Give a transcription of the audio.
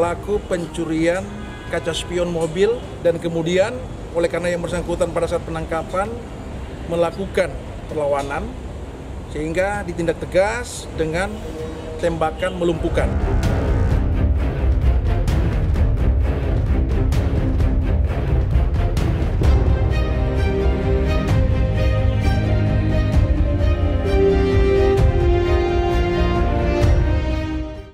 pelaku pencurian kaca spion mobil, dan kemudian oleh karena yang bersangkutan pada saat penangkapan melakukan perlawanan sehingga ditindak tegas dengan tembakan melumpuhkan.